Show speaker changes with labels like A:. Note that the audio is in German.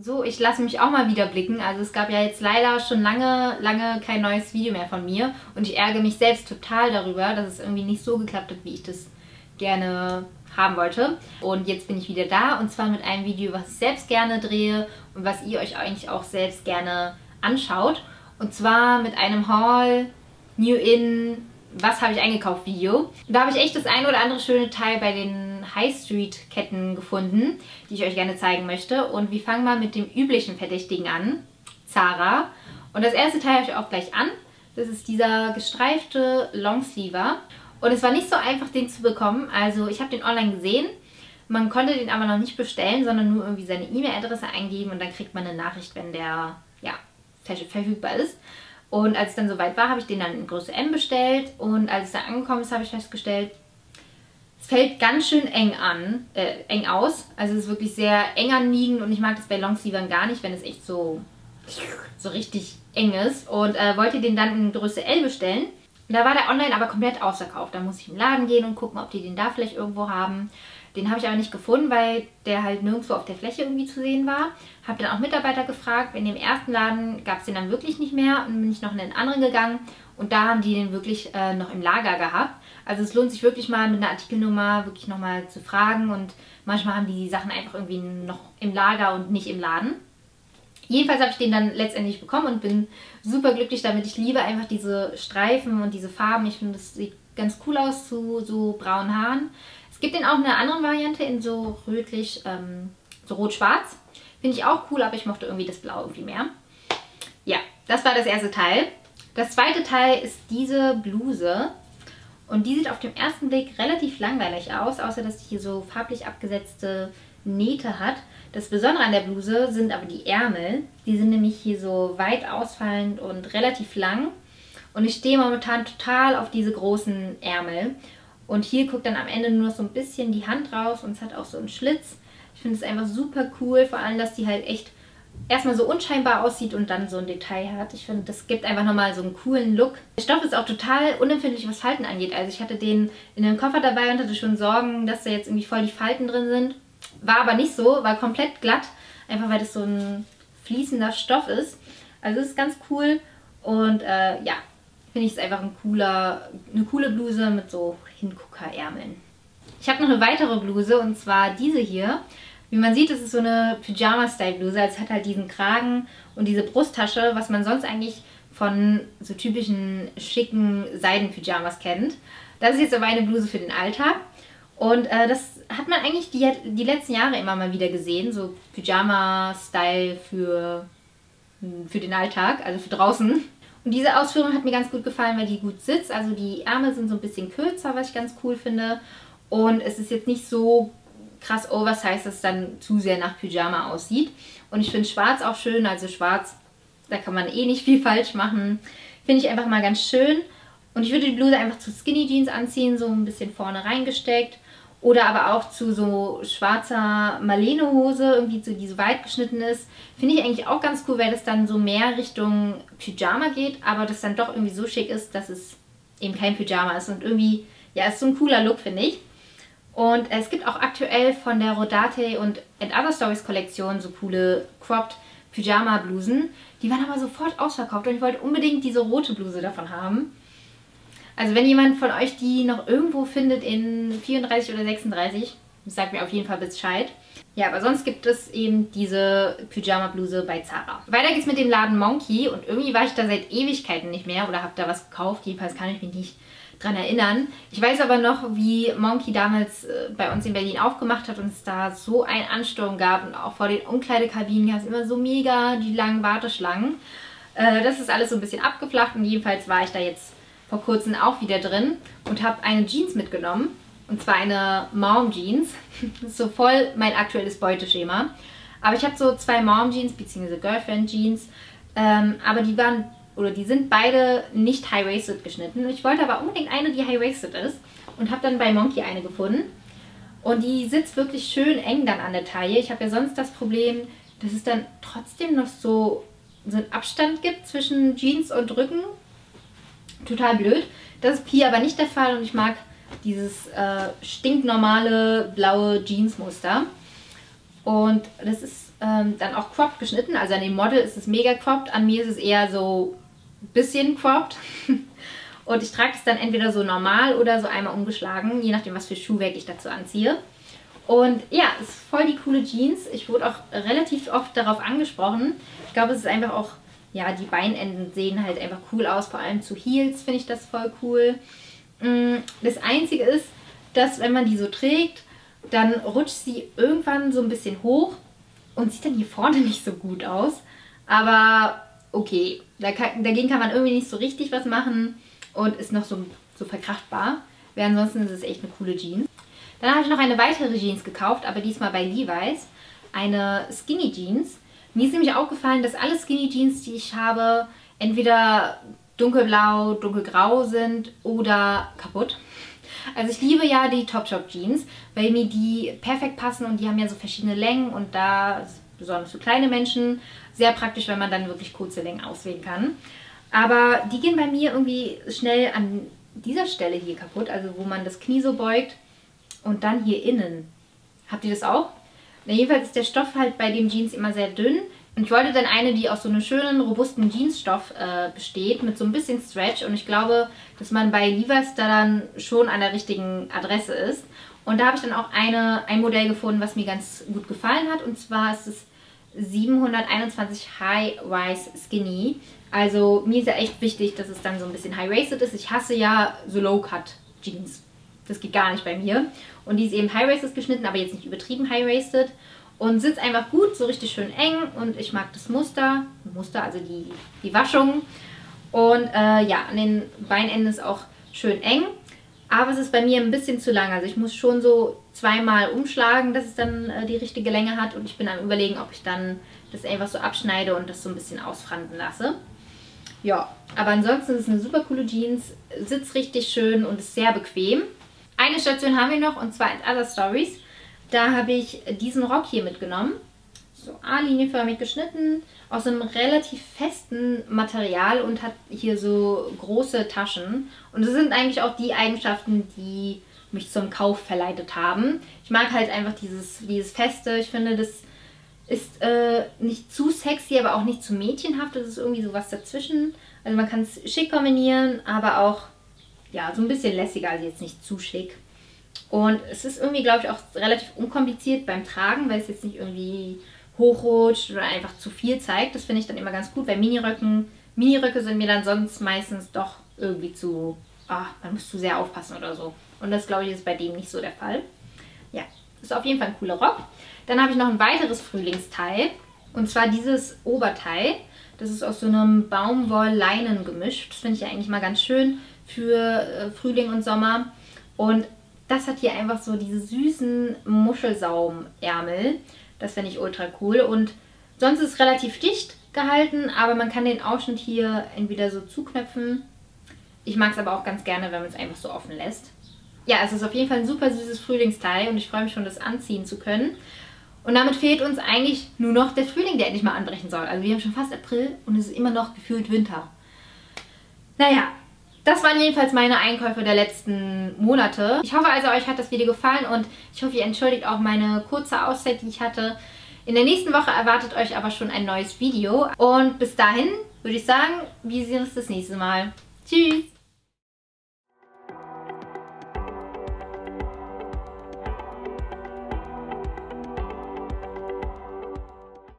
A: So, ich lasse mich auch mal wieder blicken. Also es gab ja jetzt leider schon lange kein neues Video mehr von mir. Und ich ärgere mich selbst total darüber, dass es irgendwie nicht so geklappt hat, wie ich das gerne haben wollte. Und jetzt bin ich wieder da, und zwar mit einem Video, was ich selbst gerne drehe und was ihr euch eigentlich auch selbst gerne anschaut. Und zwar mit einem Haul New In Was habe ich eingekauft Video. Da habe ich echt das ein oder andere schöne Teil bei den High Street Ketten gefunden, die ich euch gerne zeigen möchte. Und wir fangen mal mit dem üblichen Verdächtigen an, Zara. Und das erste Teil habe ich auch gleich an. Das ist dieser gestreifte Longsleever. Und es war nicht so einfach, den zu bekommen. Also ich habe den online gesehen. Man konnte den aber noch nicht bestellen, sondern nur irgendwie seine E-Mail-Adresse eingeben und dann kriegt man eine Nachricht, wenn der ja, verfügbar ist. Und als es dann soweit war, habe ich den dann in Größe M bestellt. Und als es dann angekommen ist, habe ich festgestellt, es fällt ganz schön eng aus. Also es ist wirklich sehr eng anliegend und ich mag das bei Longsleevern gar nicht, wenn es echt so richtig eng ist. Und wollte den dann in Größe L bestellen. Und da war der online aber komplett ausverkauft. Da muss ich im Laden gehen und gucken, ob die den da vielleicht irgendwo haben. Den habe ich aber nicht gefunden, weil der halt nirgendwo auf der Fläche irgendwie zu sehen war. Habe dann auch Mitarbeiter gefragt. In dem ersten Laden gab es den dann wirklich nicht mehr. Und dann bin ich noch in den anderen gegangen. Und da haben die den wirklich noch im Lager gehabt. Also es lohnt sich wirklich mal mit einer Artikelnummer wirklich nochmal zu fragen. Und manchmal haben die Sachen einfach irgendwie noch im Lager und nicht im Laden. Jedenfalls habe ich den dann letztendlich bekommen und bin super glücklich damit. Ich liebe einfach diese Streifen und diese Farben. Ich finde, das sieht ganz cool aus zu so braunen Haaren. Es gibt den auch in einer anderen Variante in so rötlich, so rot-schwarz. Finde ich auch cool, aber ich mochte irgendwie das Blau irgendwie mehr. Ja, das war das erste Teil. Das zweite Teil ist diese Bluse. Und die sieht auf den ersten Blick relativ langweilig aus, außer dass die hier so farblich abgesetzte Nähte hat. Das Besondere an der Bluse sind aber die Ärmel. Die sind nämlich hier so weit ausfallend und relativ lang. Und ich stehe momentan total auf diese großen Ärmel. Und hier guckt dann am Ende nur noch so ein bisschen die Hand raus und es hat auch so einen Schlitz. Ich finde es einfach super cool, vor allem, dass die halt echt erstmal so unscheinbar aussieht und dann so ein Detail hat. Ich finde, das gibt einfach nochmal so einen coolen Look. Der Stoff ist auch total unempfindlich, was Falten angeht. Also ich hatte den in einem Koffer dabei und hatte schon Sorgen, dass da jetzt irgendwie voll die Falten drin sind. War aber nicht so, war komplett glatt, einfach weil das so ein fließender Stoff ist. Also es ist ganz cool und ja, finde ich es einfach eine coole Bluse mit so Hinguckerärmeln. Ich habe noch eine weitere Bluse und zwar diese hier. Wie man sieht, ist es so eine Pyjama-Style-Bluse. Es hat halt diesen Kragen und diese Brusttasche, was man sonst eigentlich von so typischen schicken Seiden-Pyjamas kennt. Das ist jetzt aber eine Bluse für den Alltag. Und das hat man eigentlich die letzten Jahre immer mal wieder gesehen. So Pyjama-Style für den Alltag, also für draußen. Und diese Ausführung hat mir ganz gut gefallen, weil die gut sitzt. Also die Ärmel sind so ein bisschen kürzer, was ich ganz cool finde. Und es ist jetzt nicht so krass oversized, dass es dann zu sehr nach Pyjama aussieht. Und ich finde schwarz auch schön. Also schwarz, da kann man eh nicht viel falsch machen. Finde ich einfach mal ganz schön. Und ich würde die Bluse einfach zu Skinny Jeans anziehen, so ein bisschen vorne reingesteckt. Oder aber auch zu so schwarzer Marlene-Hose, irgendwie so, die so weit geschnitten ist. Finde ich eigentlich auch ganz cool, weil das dann so mehr Richtung Pyjama geht, aber das dann doch irgendwie so schick ist, dass es eben kein Pyjama ist. Und irgendwie, ja, ist so ein cooler Look, finde ich. Und es gibt auch aktuell von der Rodate und Other Stories Kollektion so coole Cropped Pyjama-Blusen. Die waren aber sofort ausverkauft und ich wollte unbedingt diese rote Bluse davon haben. Also wenn jemand von euch die noch irgendwo findet in 34 oder 36, sagt mir auf jeden Fall Bescheid. Ja, aber sonst gibt es eben diese Pyjama-Bluse bei Zara. Weiter geht's mit dem Laden Monki und irgendwie war ich da seit Ewigkeiten nicht mehr oder habe da was gekauft. Jedenfalls kann ich mich nicht dran erinnern. Ich weiß aber noch, wie Monki damals bei uns in Berlin aufgemacht hat und es da so einen Ansturm gab und auch vor den Umkleidekabinen gab es immer so mega die langen Warteschlangen. Das ist alles so ein bisschen abgeflacht und jedenfalls war ich da jetzt vor kurzem auch wieder drin und habe eine Jeans mitgenommen. Und zwar eine Mom-Jeans. Das ist so voll mein aktuelles Beuteschema. Aber ich habe so zwei Mom-Jeans bzw. Girlfriend-Jeans. Aber die sind beide nicht high-waisted geschnitten. Ich wollte aber unbedingt eine, die high-waisted ist. Und habe dann bei Monki eine gefunden. Und die sitzt wirklich schön eng dann an der Taille. Ich habe ja sonst das Problem, dass es dann trotzdem noch so einen Abstand gibt zwischen Jeans und Rücken. Total blöd. Das ist hier aber nicht der Fall und ich mag dieses stinknormale blaue Jeansmuster. Und das ist dann auch cropped geschnitten. Also an dem Model ist es mega cropped. An mir ist es eher so ein bisschen cropped. Und ich trage es dann entweder so normal oder so einmal umgeschlagen, je nachdem, was für Schuhwerk ich dazu anziehe. Und ja, es ist voll die coole Jeans. Ich wurde auch relativ oft darauf angesprochen. Ich glaube, es ist einfach auch, ja, die Beinenden sehen halt einfach cool aus. Vor allem zu Heels finde ich das voll cool. Das Einzige ist, dass wenn man die so trägt, dann rutscht sie irgendwann so ein bisschen hoch und sieht dann hier vorne nicht so gut aus. Aber okay, dagegen kann man irgendwie nicht so richtig was machen und ist noch so verkraftbar. Ansonsten ist es echt eine coole Jeans. Dann habe ich noch eine weitere Jeans gekauft, aber diesmal bei Levi's. Eine Skinny Jeans. Mir ist nämlich aufgefallen, dass alle Skinny Jeans, die ich habe, entweder dunkelblau, dunkelgrau sind oder kaputt. Also ich liebe ja die Topshop Jeans, weil mir die perfekt passen und die haben ja so verschiedene Längen und da, besonders für kleine Menschen, sehr praktisch, wenn man dann wirklich kurze Längen auswählen kann. Aber die gehen bei mir irgendwie schnell an dieser Stelle hier kaputt, also wo man das Knie so beugt und dann hier innen. Habt ihr das auch? Na, jedenfalls ist der Stoff halt bei den Jeans immer sehr dünn. Und ich wollte dann eine, die aus so einem schönen, robusten Jeansstoff besteht, mit so ein bisschen Stretch. Und ich glaube, dass man bei Levi's da dann schon an der richtigen Adresse ist. Und da habe ich dann auch ein Modell gefunden, was mir ganz gut gefallen hat. Und zwar ist es 721 High Rise Skinny. Also mir ist ja echt wichtig, dass es dann so ein bisschen high-waisted ist. Ich hasse ja so Low-Cut Jeans. Das geht gar nicht bei mir. Und die ist eben high-waisted geschnitten, aber jetzt nicht übertrieben high-waisted. Und sitzt einfach gut, so richtig schön eng. Und ich mag das Muster, also die Waschung. Und ja, an den Beinenden ist auch schön eng. Aber es ist bei mir ein bisschen zu lang. Also ich muss schon so zweimal umschlagen, dass es dann die richtige Länge hat. Und ich bin am Überlegen, ob ich dann das einfach so abschneide und das so ein bisschen ausfransen lasse. Ja, aber ansonsten ist es eine super coole Jeans. Sitzt richtig schön und ist sehr bequem. Eine Station haben wir noch und zwar in Other Stories. Da habe ich diesen Rock hier mitgenommen. So A-linienförmig geschnitten, aus einem relativ festen Material und hat hier so große Taschen. Und das sind eigentlich auch die Eigenschaften, die mich zum Kauf verleitet haben. Ich mag halt einfach dieses Feste. Ich finde, das ist nicht zu sexy, aber auch nicht zu mädchenhaft. Das ist irgendwie sowas dazwischen. Also man kann es schick kombinieren, aber auch ja, so ein bisschen lässiger, also jetzt nicht zu schick. Und es ist irgendwie, glaube ich, auch relativ unkompliziert beim Tragen, weil es jetzt nicht irgendwie hochrutscht oder einfach zu viel zeigt. Das finde ich dann immer ganz gut, weil Miniröcke sind mir dann sonst meistens doch irgendwie zu, man muss zu sehr aufpassen oder so. Und das, glaube ich, ist bei dem nicht so der Fall. Ja, ist auf jeden Fall ein cooler Rock. Dann habe ich noch ein weiteres Frühlingsteil. Und zwar dieses Oberteil. Das ist aus so einem Baumwoll-Leinen-Gemisch. Das finde ich ja eigentlich mal ganz schön für Frühling und Sommer. Und das hat hier einfach so diese süßen Muschelsaumärmel. Das finde ich ultra cool. Und sonst ist es relativ dicht gehalten, aber man kann den Ausschnitt hier entweder so zuknöpfen. Ich mag es aber auch ganz gerne, wenn man es einfach so offen lässt. Ja, es ist auf jeden Fall ein super süßes Frühlingsteil und ich freue mich schon, das anziehen zu können. Und damit fehlt uns eigentlich nur noch der Frühling, der endlich mal anbrechen soll. Also wir haben schon fast April und es ist immer noch gefühlt Winter. Naja, das waren jedenfalls meine Einkäufe der letzten Monate. Ich hoffe also, euch hat das Video gefallen und ich hoffe, ihr entschuldigt auch meine kurze Auszeit, die ich hatte. In der nächsten Woche erwartet euch aber schon ein neues Video. Und bis dahin würde ich sagen, wir sehen uns das nächste Mal. Tschüss!